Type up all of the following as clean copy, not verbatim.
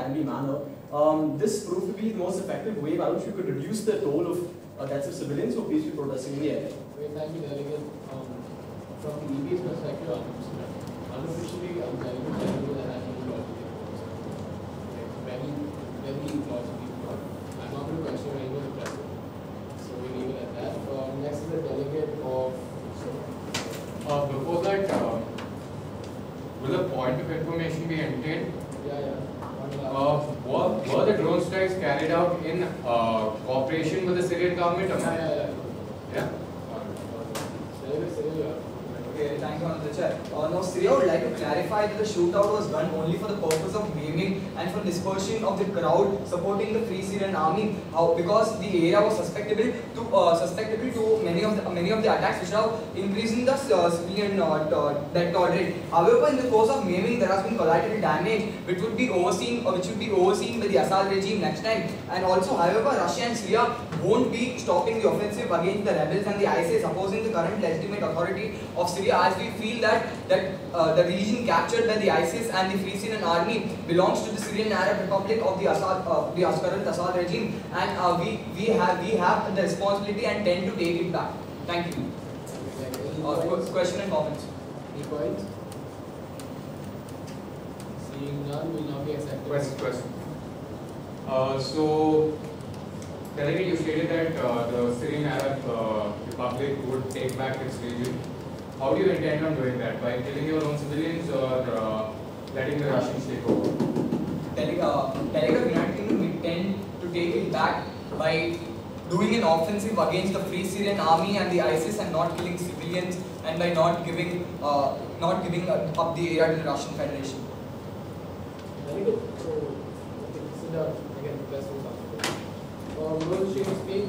timely manner. This proved to be the most effective way by which we could reduce the toll of deaths of civilians who are peacefully protesting in the area. Thank you, Delegate. From the EB's perspective, unofficially, Delegate that has been logically very, very logically. I'm not going to question anyone impressive. So we leave it at that. Next is the delegate of. Before that, will a point of information be obtained? Yeah. Were the drone strikes carried out in cooperation with the Syrian government? Yeah. Okay, thank you, Honorable Chair. Now, Syria would like to clarify that the shootout was done only for the purpose of maiming and for dispersion of the crowd supporting the Free Syrian Army. Because the area was susceptible to many of the attacks, which are increasing the civilian death toll rate. However, in the course of maiming, there has been collateral damage, which would be overseen by the Assad regime next time. And also, however, Russia and Syria won't be stopping the offensive against the rebels and the ISIS opposing the current legitimate authority of Syria, as we feel that the region captured by the ISIS and the Free Syrian Army belongs to the Syrian Arab Republic of the current Assad regime, and we have the responsibility and tend to take it back. Thank you. Question and comments. Any points? Seeing none, will now be accepted. Question. So, Delegate, you stated that the Syrian Arab Republic would take back its region. How do you intend on doing that? By killing your own civilians or letting the Russians take over? Delegate of United Kingdom intend to take it back by doing an offensive against the Free Syrian Army and the ISIS and not killing civilians, and by not giving up the area to the Russian Federation. Very good. So, sit down. Again, press will Will she speak?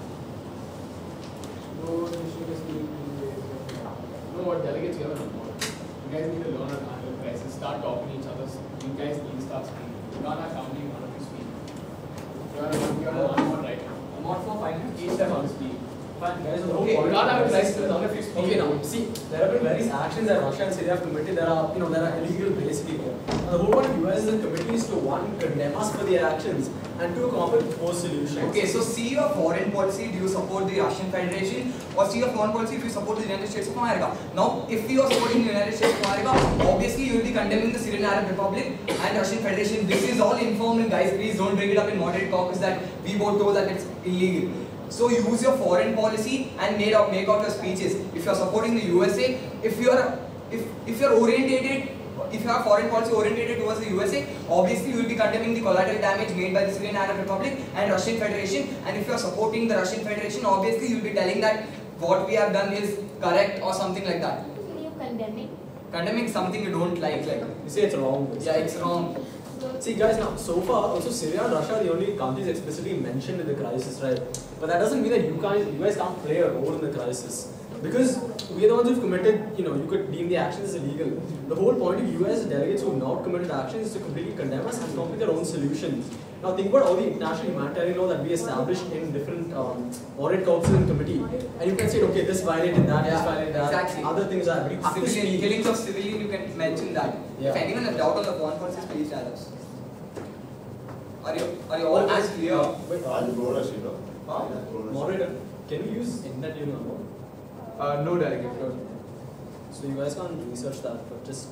You know what, delegates, you have an important. You guys need to learn how to handle crisis, start talking to each other. You guys need to start speaking. You can't have somebody in front of you speak. You're on right now. I'm on for 5 minutes. Each time I'll speak. Fine, guys. Okay, you can't have a crisis none of you speak. Okay, now see, there have been various actions that Russia and Syria have committed that are, there are illegal basically here. And the whole point of US is that committee is to one, condemn us for their actions, and two, come up with proposed solutions. Okay, so see your foreign policy, do you support the Russian Federation, or see your foreign policy if you support the United States of America? Now, if you are supporting the United States of America, obviously you will be condemning the Syrian Arab Republic and Russian Federation. This is all informal, guys. Please don't bring it up in moderate caucus that we both told that it's illegal. So use your foreign policy and make out your speeches. If you are supporting the USA, if you are orientated. If you have foreign policy oriented towards the USA, obviously you will be condemning the collateral damage made by the Syrian Arab Republic and Russian Federation. And if you are supporting the Russian Federation, obviously you will be telling that what we have done is correct or something like that. You're condemning? Condemning something you don't like. You say it's wrong. Yeah, it's wrong. See guys, now so far also Syria and Russia are the only countries explicitly mentioned in the crisis, right? But that doesn't mean that you guys can't play a role in the crisis. Because we are the ones who've committed, you could deem the actions as illegal. The whole point of US delegates who have not committed actions is to completely condemn us and come up with their own solutions. Now think about all the international humanitarian law that we established in different audit councils and committee. And you can say, okay, this violated that, this violated that, exactly. Other things are very civilian, killings of civilian, you can mention that. Yeah. If anyone has doubt on the foreign policy, please tell us. Are you all as clear? Wait, moderator, can you use internet number? No, Delegate. So you guys can't research that, but just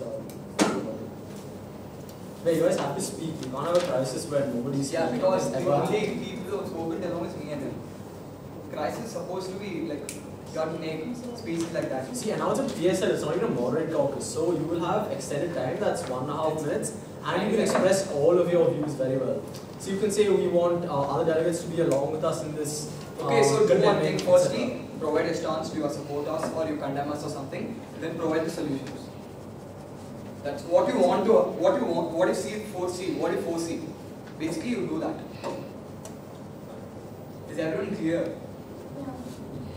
wait, you guys have to speak. You can't have a crisis where nobody's Yeah, speaking. because the only people who have spoken till now is me and him. Crisis is supposed to be like you got to make speeches like that. See, and now it's a PSL, it's not even a moderate caucus, so you will have extended time, that's 1.5 minutes, and you can express all of your views very well. So you can say we want other delegates to be along with us in this. Okay, so do one thing. Firstly, provide a stance, do you support us or you condemn us or something, then provide the solutions. That's what you want to, what you see, foresee, what you foresee. Basically, you do that. Is everyone clear?